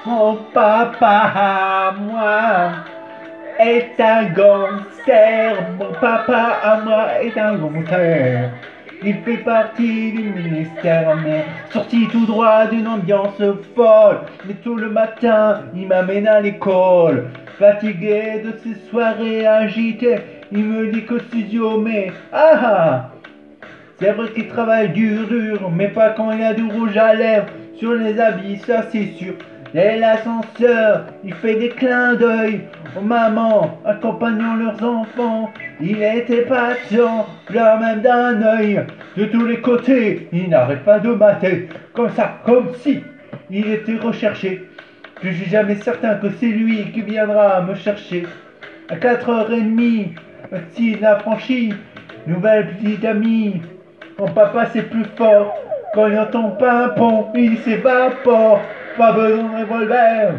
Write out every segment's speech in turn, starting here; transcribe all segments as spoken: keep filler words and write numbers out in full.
Mon papa à moi est un gangster. Mon papa à moi est un gangster. Il fait partie du ministère, mais sorti tout droit d'une ambiance folle. Mais tout le matin, il m'amène à l'école. Fatigué de ces soirées agitées, il me dit qu'au studio, mais ah ah, c'est vrai qu'il travaille dur, dur, mais pas quand il y a du rouge à lèvres sur les habits, ça c'est sûr. Dès l'ascenseur, il fait des clins d'œil aux mamans accompagnant leurs enfants. Il était patient, là même d'un œil. De tous les côtés, il n'arrête pas de mater, comme ça, comme si il était recherché. Je suis jamais certain que c'est lui qui viendra me chercher. À quatre heures trente, s'il a franchi, nouvelle petite amie. Mon papa c'est plus fort. Quand il entend pimpon, il s'évapore. Pas besoin de revolver.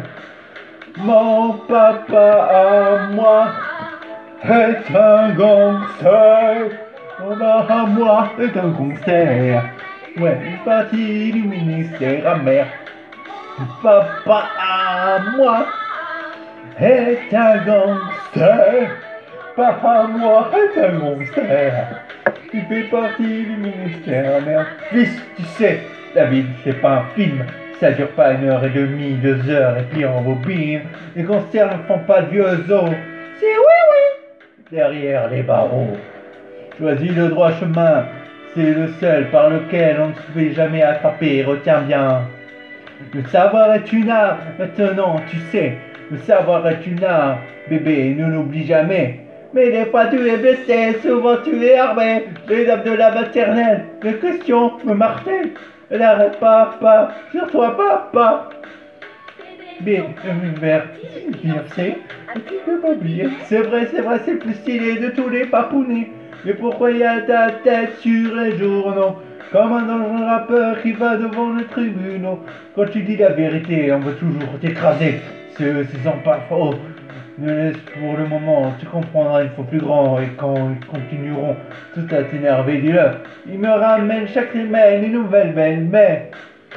Mon papa à moi est un gangster. Mon papa à moi est un gangster. Ouais, une partie du ministère amer. Papa à moi est un gangster. Papa à moi est un gangster. Il fait partie du ministère amer. Fils, tu sais, la vie c'est pas un film. Ça dure pas une heure et demie, deux heures et puis on bobine. Les gangsters ne font pas de vieux os. C'est oui oui. Derrière les barreaux. Choisis le droit chemin. C'est le seul par lequel on ne se fait jamais attraper. Retiens bien. Le savoir est une art. Maintenant, tu sais. Le savoir est une art. Bébé, ne l'oublie jamais. Mais des fois tu es blessé, souvent tu es armé. Les dames de la maternelle, les questions me martèlent. N'arrête pas, pas, sur toi, papa. Mais l'univers, c'est tu peux pas oublier. C'est vrai, c'est vrai, c'est le plus stylé de tous les papounets. Mais pourquoi y a ta tête sur les journaux? Comme un dangereux rappeur qui va devant le tribunal. Quand tu dis la vérité, on veut toujours t'écraser. Ce sont pas faux. Ne laisse pour le moment, tu comprendras, il faut plus grand. Et quand ils continueront tout à t'énerver, dis-le. Il me ramène chaque semaine une nouvelle belle, mais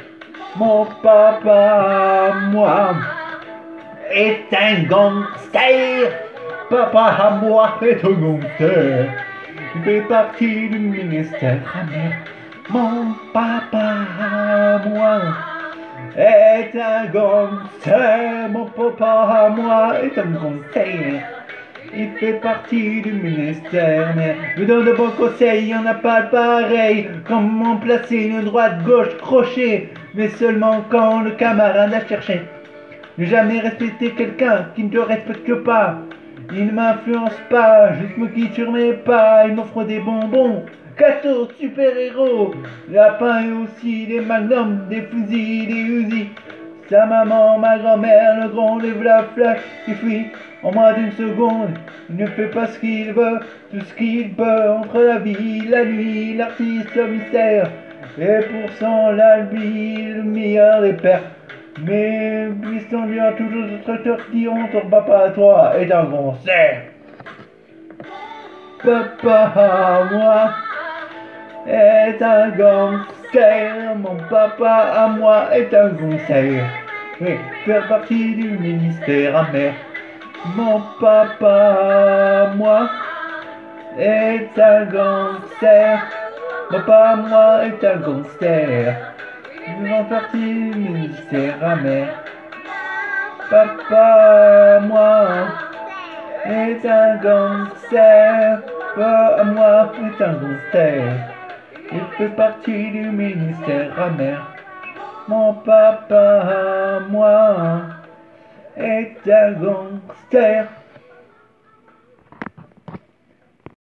mon papa à moi est un gangster. Papa à moi est un gangster. Il fait partie du ministère amer. Mon papa à moi est un gangster. Mon papa à moi est un gangster. Il fait partie du ministère, mais me donne de bons conseils, y en a pas de pareil. Comment placer une droite, gauche, crochet, mais seulement quand le camarade a cherché. Ne jamais respecter quelqu'un qui ne te respecte pas. Il ne m'influence pas, juste me guide sur mes pas. Il m'offre des bonbons, gâteaux, super-héros, lapins et aussi des magnums, des fusils, des usines. Sa maman, ma grand-mère, le grand, les vlaflas qui fuit en moins d'une seconde. Il ne fait pas ce qu'il veut, tout ce qu'il peut. Entre la vie, la nuit, l'artiste, le mystère. Et pour cent, l'albi, le meilleur des pères. Mais puisqu'on lui a toujours des tracteurs qui diront ton papa à toi est un gangster. Papa à moi est un gangster. Mon papa à moi est un gangster. Oui, faire partie du ministère amer. Mon papa à moi est un gangster. Mon papa à moi est un gangster. Nous faisons partie du ministère amer. Papa à moi est un gangster. Papa à moi est un gangster. Il fait partie du ministère amer. Mon papa à moi est un gangster.